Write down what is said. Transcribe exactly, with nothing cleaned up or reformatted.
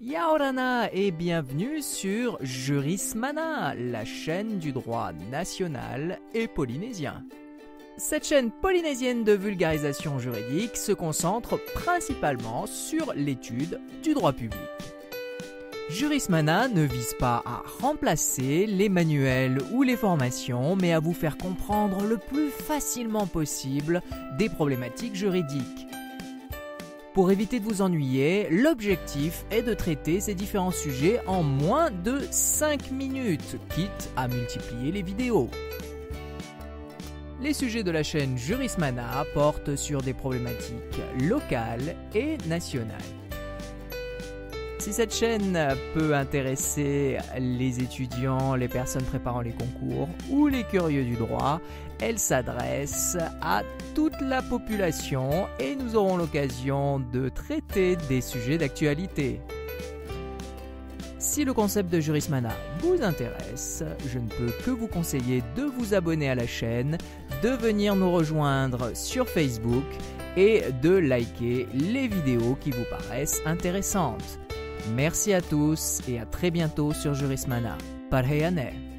Yaorana et bienvenue sur Jurismana, la chaîne du droit national et polynésien. Cette chaîne polynésienne de vulgarisation juridique se concentre principalement sur l'étude du droit public. Jurismana ne vise pas à remplacer les manuels ou les formations, mais à vous faire comprendre le plus facilement possible des problématiques juridiques. Pour éviter de vous ennuyer, l'objectif est de traiter ces différents sujets en moins de cinq minutes, quitte à multiplier les vidéos. Les sujets de la chaîne Jurismana portent sur des problématiques locales et nationales. Si cette chaîne peut intéresser les étudiants, les personnes préparant les concours ou les curieux du droit, elle s'adresse à toute la population et nous aurons l'occasion de traiter des sujets d'actualité. Si le concept de Jurismana vous intéresse, je ne peux que vous conseiller de vous abonner à la chaîne, de venir nous rejoindre sur Facebook et de liker les vidéos qui vous paraissent intéressantes. Merci à tous et à très bientôt sur Jurismana. Parheyane.